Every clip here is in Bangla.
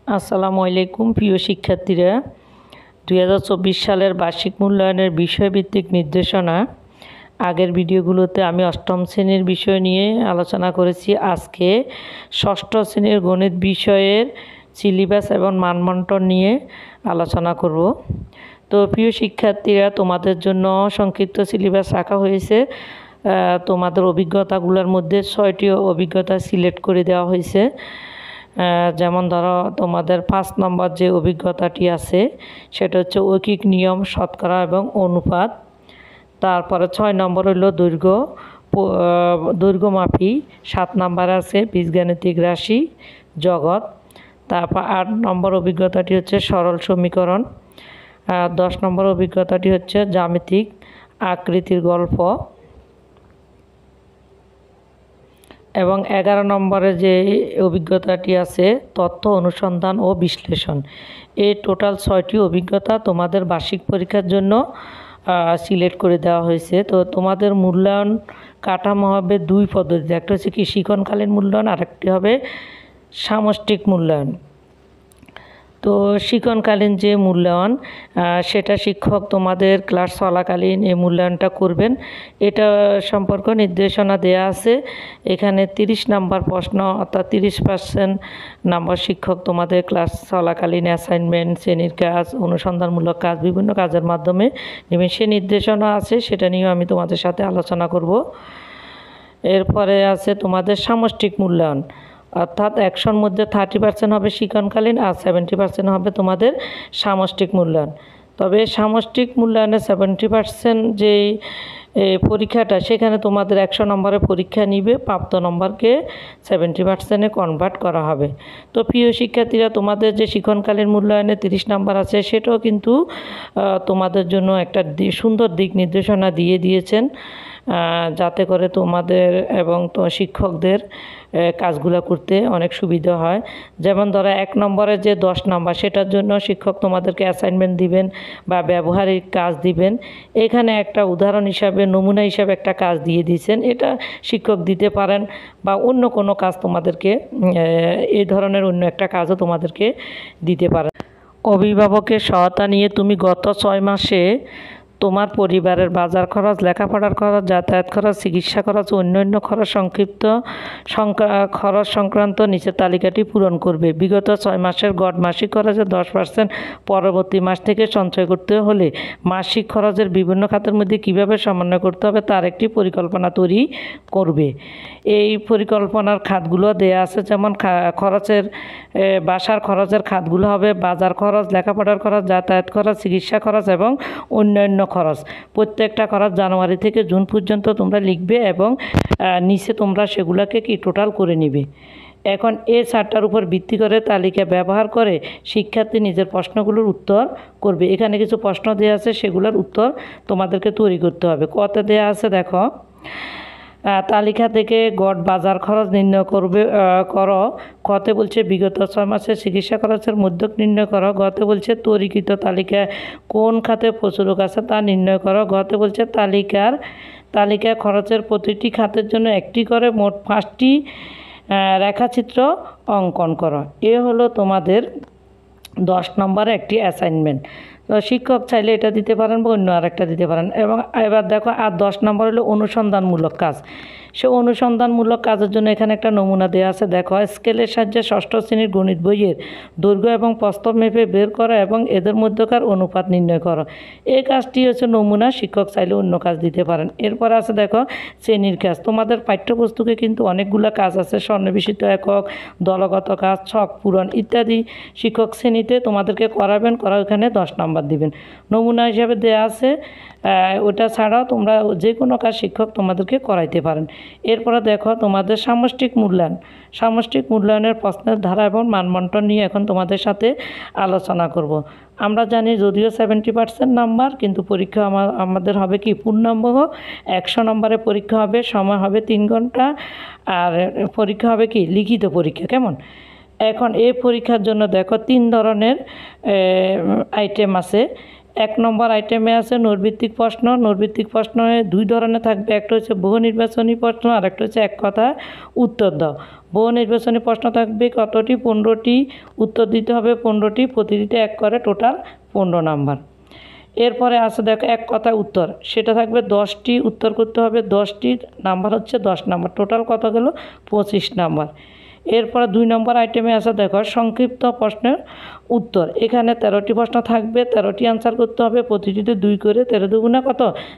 আসসালামু আলাইকুম প্রিয় শিক্ষার্থীরা। 2024 সালের বার্ষিক মূল্যায়নের বিষয়ভিত্তিক নির্দেশনা আগের ভিডিওগুলোতে আমি অষ্টম শ্রেণীর বিষয় নিয়ে আলোচনা করেছি। আজকে ষষ্ঠ শ্রেণীর গণিত বিষয়ের সিলেবাস এবং মানবন্টন নিয়ে আলোচনা করব। তো প্রিয় শিক্ষার্থীরা, তোমাদের জন্য সংক্ষিপ্ত সিলেবাস রাখা হয়েছে। তোমাদের অভিজ্ঞতাগুলোর মধ্যে 6টি অভিজ্ঞতা সিলেক্ট করে দেওয়া হয়েছে। যেমন ধরো, তোমাদের 5 নম্বর যে অভিজ্ঞতাটি আছে সেটা হচ্ছে ঐকিক নিয়ম, শতকরা এবং অনুপাত। তারপরে 6 নম্বর হলো দৈর্ঘ্যমাপী। 7 নম্বর আছে বীজগাণিতিক রাশি, জগৎ। তারপর 8 নম্বর অভিজ্ঞতাটি হচ্ছে সরল সমীকরণ। 10 নম্বর অভিজ্ঞতাটি হচ্ছে জ্যামিতিক আকৃতির গল্প। এবং 11 নম্বরে যে অভিজ্ঞতাটি আছে তথ্য অনুসন্ধান ও বিশ্লেষণ। এই টোটাল 6টি অভিজ্ঞতা তোমাদের বার্ষিক পরীক্ষার জন্য সিলেক্ট করে দেওয়া হয়েছে। তো তোমাদের মূল্যায়ন কাঠামো হবে 2 পদ্ধতিতে। একটা হচ্ছে কি শিক্ষণকালীন মূল্যায়ন, আরেকটি হবে সামষ্টিক মূল্যায়ন। তো শিক্ষণকালীন যে মূল্যায়ন সেটা শিক্ষক তোমাদের ক্লাস চলাকালীন এই মূল্যায়নটা করবেন। এটা সম্পর্ক নির্দেশনা দেয়া আছে। এখানে 30 নাম্বার প্রশ্ন, অর্থাৎ 30% নাম্বার শিক্ষক তোমাদের ক্লাস চলাকালীন অ্যাসাইনমেন্ট, শ্রেণীর কাজ, অনুসন্ধানমূলক কাজ, বিভিন্ন কাজের মাধ্যমে নেবেন। সে নির্দেশনা আছে, সেটা নিয়েও আমি তোমাদের সাথে আলোচনা করব। এরপরে আছে তোমাদের সামষ্টিক মূল্যায়ন, অর্থাৎ 100-র মধ্যে 30% হবে শিক্ষণকালীন আর 70% হবে তোমাদের সামষ্টিক মূল্যায়ন। তবে সামষ্টিক মূল্যায়নে 70% যে পরীক্ষাটা, সেখানে তোমাদের 100 নম্বরের পরীক্ষা নিবে, প্রাপ্ত নম্বরকে 70%-এ কনভার্ট করা হবে। তো প্রিয় শিক্ষার্থীরা, তোমাদের যে শিক্ষণকালীন মূল্যায়নে 30 নম্বর আছে সেটাও কিন্তু তোমাদের জন্য একটা সুন্দর দিক নির্দেশনা দিয়েছেন, যাতে করে তোমাদের এবং শিক্ষকদের কাজগুলো করতে অনেক সুবিধা হয়। যেমন ধরো 1 নম্বরে যে 10 নম্বর, সেটার জন্য শিক্ষক তোমাদেরকে অ্যাসাইনমেন্ট দিবেন বা ব্যবহারিক কাজ দিবেন। এখানে একটা উদাহরণ হিসাবে, নমুনা হিসাবে একটা কাজ দিয়ে দিয়েছেন, এটা শিক্ষক দিতে পারেন বা অন্য কোনো কাজ তোমাদেরকে, এই ধরনের অন্য একটা কাজও তোমাদেরকে দিতে পারেন। অভিভাবকের সহায়তা নিয়ে তুমি গত 6 মাসে তোমার পরিবারের বাজার খরচ, লেখাপড়ার খরচ, যাতায়াত খরচ, চিকিৎসা খরচ, অন্যান্য খরচ খরচ সংক্রান্ত নিচের তালিকাটি পূরণ করবে। বিগত 6 মাসের গড় মাসিক খরচের 10% পরবর্তী মাস থেকে সঞ্চয় করতে হলে মাসিক খরচের বিভিন্ন খাতের মধ্যে কীভাবে সমন্বয় করতে হবে তার একটি পরিকল্পনা তৈরি করবে। এই পরিকল্পনার খাতগুলো দেয়া আছে, যেমন বাসার খরচের খাতগুলো হবে বাজার খরচ, লেখাপড়ার খরচ, যাতায়াত খরচ, চিকিৎসা খরচ এবং অন্যান্য খরচ। প্রত্যেকটা খরচ জানুয়ারি থেকে জুন পর্যন্ত তোমরা লিখবে এবং নিচে তোমরা সেগুলোকে টোটাল করে নিবে। এখন এই চারটার উপর ভিত্তি করে তালিকা ব্যবহার করে শিক্ষার্থী নিজের প্রশ্নগুলোর উত্তর করবে। এখানে কিছু প্রশ্ন দেওয়া আছে, সেগুলোর উত্তর তোমাদেরকে তৈরি করতে হবে। কত দেওয়া আছে দেখো, তালিকা থেকে গড় বাজার খরচ নির্ণয় করো। কতে বলছে বিগত 6 মাসের চিকিৎসা খরচের মধ্যক নির্ণয় করো। গতে বলছে তৈরিকৃত তালিকায় কোন খাতে প্রচুরক আছে তা নির্ণয় করো। গতে বলছে তালিকা খরচের প্রতিটি খাতের জন্য একটি করে মোট 5টি রেখাচিত্র অঙ্কন করো। এ হলো তোমাদের 10 নম্বরে একটি অ্যাসাইনমেন্ট। তো শিক্ষক চাইলে এটা দিতে পারেন বা অন্য আরেকটা দিতে পারেন। এবং এবার দেখো, আর 10 নম্বর হলো অনুসন্ধানমূলক কাজ। সে অনুসন্ধানমূলক কাজের জন্য এখানে একটা নমুনা দেওয়া আছে। দেখো, স্কেলের সাহায্যে 6ষ্ঠ শ্রেণীর গণিত বইয়ের দৈর্ঘ্য এবং প্রস্থ মেপে বের করো এবং এদের মধ্যকার অনুপাত নির্ণয় করো। এই কাজটি হচ্ছে নমুনা, শিক্ষক চাইলে অন্য কাজ দিতে পারেন। এরপর আছে দেখো শ্রেণীর কাজ। তোমাদের পাঠ্যপুস্তকে কিন্তু অনেকগুলো কাজ আছে, সন্নিবেশিত একক, দলগত কাজ, ছক পূরণ ইত্যাদি শিক্ষক শ্রেণীতে তোমাদেরকে করাবেন, এখানে 10 নম্বর দিবেন। নমুনা হিসাবে দেওয়া আছে, ওটা ছাড়াও তোমরা যে কোনো কাজ শিক্ষক তোমাদেরকে করাইতে পারেন। এরপরে দেখো তোমাদের সামষ্টিক মূল্যায়নের প্রশ্নের ধারা এবং মানবন্টন নিয়ে এখন তোমাদের সাথে আলোচনা করব। আমরা জানি যদিও 70% নাম্বার, কিন্তু পরীক্ষা আমাদের হবে কি পূর্ণাঙ্গ 100 নম্বরের পরীক্ষা হবে, সময় হবে 3 ঘন্টা, আর পরীক্ষা হবে কি লিখিত পরীক্ষা। কেমন? এখন এই পরীক্ষার জন্য দেখো 3 ধরনের আইটেম আছে। 1 নম্বর আইটেমে আছে নৈর্ভিত্তিক প্রশ্ন। নৈর্ভিত্তিক প্রশ্নে 2 ধরনের থাকবে, একটা হচ্ছে বহু নির্বাচনী প্রশ্ন আর একটা হচ্ছে এক কথা উত্তর দাও। বহু নির্বাচনী প্রশ্ন থাকবে কতটি? 15টি। উত্তর দিতে হবে 15টি, প্রতিটিতে 1 করে, টোটাল 15 নাম্বার। এরপরে আছে দেখো এক কথা উত্তর, সেটা থাকবে 10টি, উত্তর করতে হবে 10টির নাম্বার হচ্ছে 10 নাম্বার, টোটাল কত গেল? 25 নাম্বার। এরপরে 2 নম্বর আইটেমে আছে দেখো সংক্ষিপ্ত প্রশ্নের উত্তর। এখানে 13টি প্রশ্ন থাকবে, 13টি আনসার করতে হবে, প্রতিটিতে 2 করে, 13 দুগুণে কত?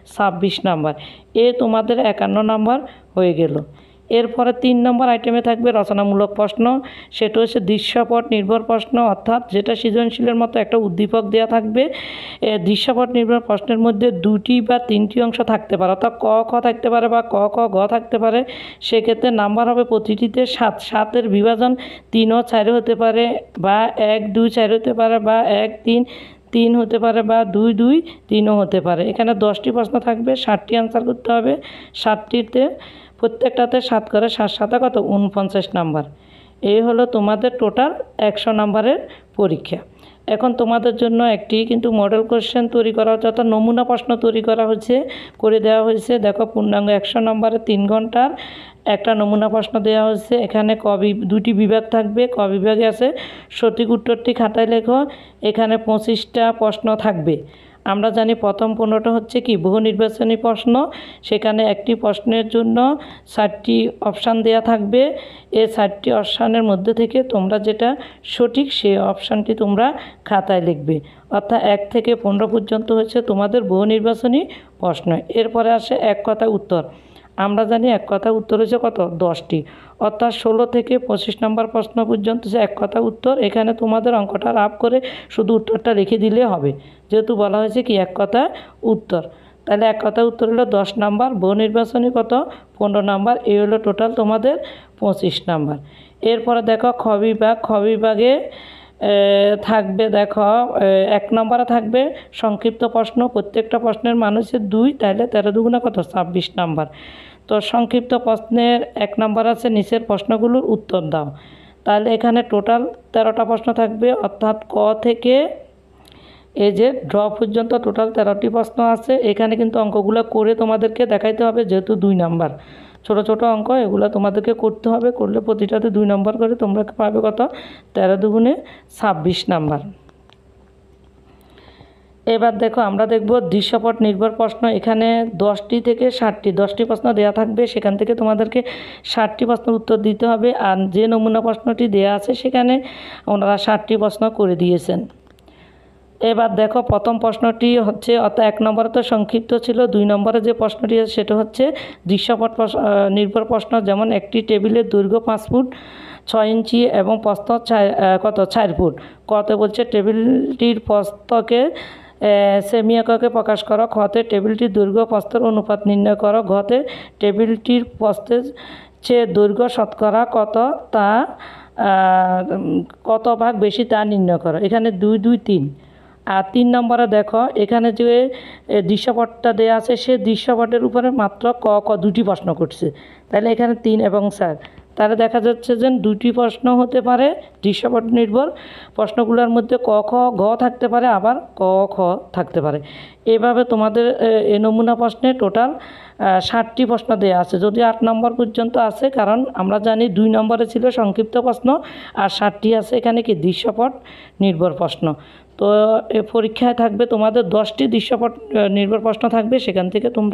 26 নাম্বার। তোমাদের 51 নাম্বার হয়ে গেল। এরপরে 3 নম্বর আইটেমে থাকবে রচনামূলক প্রশ্ন, সেটা হচ্ছে দৃশ্যপট নির্ভর প্রশ্ন, অর্থাৎ যেটা সৃজনশীলের মতো একটা উদ্দীপক দেওয়া থাকবে। দৃশ্যপট নির্ভর প্রশ্নের মধ্যে 2টি বা 3টি অংশ থাকতে পারে, অর্থাৎ ক খ থাকতে পারে বা ক খ গ থাকতে পারে। সেক্ষেত্রে নাম্বার হবে প্রতিটিতে 7। 7-এর বিভাজন 3 ও 4 হতে পারে, বা 1 2 4 হতে পারে, বা 1 3 3 হতে পারে, বা 2 2 3ও হতে পারে। এখানে 10টি প্রশ্ন থাকবে, 60টি আনসার করতে হবে। 60টিতে প্রত্যেকটাতে 7 করে, 7 7 কত? 49 নাম্বার। এই হলো তোমাদের টোটাল 100 নাম্বারের পরীক্ষা। এখন তোমাদের জন্য একটি কিন্তু মডেল কোশ্চেন তৈরি করা হচ্ছে, অর্থাৎ নমুনা প্রশ্ন তৈরি করা হচ্ছে, করে দেওয়া হয়েছে। দেখো পূর্ণাঙ্গ 100 নম্বরে 3 ঘন্টার একটা নমুনা প্রশ্ন দেওয়া হয়েছে। এখানে 2টি বিভাগ থাকবে, ক বিভাগে আছে সঠিক উত্তরটি খাতায় লেখো। এখানে 25টা প্রশ্ন থাকবে। আমরা জানি প্রথম 15টা হচ্ছে কি বহু নির্বাচনী প্রশ্ন, সেখানে একটি প্রশ্নের জন্য 7টি অপশান দেওয়া থাকবে। এই 7টি অপশানের মধ্যে থেকে তোমরা যেটা সঠিক সেই অপশানটি তোমরা খাতায় লিখবে, অর্থাৎ 1 থেকে 15 পর্যন্ত হচ্ছে তোমাদের বহু নির্বাচনী প্রশ্ন। এরপরে আসে এক কথা উত্তর। আমরা জানি এক কথা উত্তর হচ্ছে কত? 10টি, অর্থাৎ 16 থেকে 25 নম্বর প্রশ্ন পর্যন্ত হচ্ছে এক কথা উত্তর। এখানে তোমাদের অঙ্কটা রাফ করে শুধু উত্তরটা লিখে দিলে হবে, যেহেতু বলা হয়েছে কি এক কথা উত্তর। তাহলে এক কথা উত্তর হলো 10 নাম্বার, বহু নির্বাচনী কত? 15 নাম্বার। এই হলো টোটাল তোমাদের 25 নাম্বার। এরপরে দেখো খ বিভাগ। খ বিভাগে থাকবে দেখো 1 নম্বরে থাকবে সংক্ষিপ্ত প্রশ্ন, প্রত্যেকটা প্রশ্নের মান হচ্ছে 2, তাহলে 13 দুগুণে কত? 26 নাম্বার। তো সংক্ষিপ্ত প্রশ্নের 1 নম্বর আছে নিচের প্রশ্নগুলোর উত্তর দাও। তাহলে এখানে টোটাল 13টা প্রশ্ন থাকবে, অর্থাৎ ক থেকে এই যে ড্র পর্যন্ত টোটাল 13টি প্রশ্ন আছে। এখানে কিন্তু অঙ্কগুলো করে তোমাদেরকে দেখাইতে হবে, যেহেতু 2 নাম্বার ছোট ছোট অঙ্ক, এগুলো তোমাদেরকে করতে হবে। করলে প্রতিটাতে 2 নম্বর করে তোমরা পাবে কত? 13 দুগুণে 26 নাম্বার। এবার দেখো আমরা দেখব দৃশ্যপট নির্ভর প্রশ্ন। এখানে 10টি থেকে 60টি প্রশ্ন দেওয়া থাকবে, সেখান থেকে তোমাদেরকে 60টি প্রশ্নের উত্তর দিতে হবে। আর যে নমুনা প্রশ্নটি দেওয়া আছে সেখানে ওনারা 60টি প্রশ্ন করে দিয়েছেন। এবার দেখো প্রথম প্রশ্নটি হচ্ছে, অর্থাৎ 1 নম্বরে তো সংক্ষিপ্ত ছিল, 2 নম্বরে যে প্রশ্নটি আছে সেটা হচ্ছে দৃশ্যপট নির্ভর প্রশ্ন। যেমন একটি টেবিলের দৈর্ঘ্য 5 ফুট 6 ইঞ্চি এবং প্রস্থ কত? 4 ফুট। কত বলছে টেবিলটির প্রস্থকে সেমি এককে প্রকাশ করো। খতে টেবিলটির দৈর্ঘ্য প্রস্থের অনুপাত নির্ণয় করো। ঘতে টেবিলটির প্রস্থের চেয়ে দৈর্ঘ্য শতকরা কত তা কত ভাগ বেশি তা নির্ণয় করো। এখানে 2 2 3। আর 3 নম্বরে দেখো এখানে যে দৃশ্যপটটা দেওয়া আছে সে দৃশ্যপটের উপরে মাত্র ক খ 2টি প্রশ্ন করছে, তাহলে এখানে 3 এবং 4। তাহলে দেখা যাচ্ছে যে 2টি প্রশ্ন হতে পারে দৃশ্যপট নির্ভর প্রশ্নগুলোর মধ্যে ক খ গ থাকতে পারে, আবার ক খ থাকতে পারে। এভাবে তোমাদের এই নমুনা প্রশ্নে টোটাল 60টি প্রশ্ন দেওয়া আছে, যদি 8 নম্বর পর্যন্ত আছে, কারণ আমরা জানি 2 নম্বরে ছিল সংক্ষিপ্ত প্রশ্ন আর 60টি আছে এখানে কি দৃশ্যপট নির্ভর প্রশ্ন। তো পরীক্ষায় থাকবে তোমাদের 10টি দৃশ্যপট নির্ভর প্রশ্ন থাকবে, সেখান থেকে তোমরা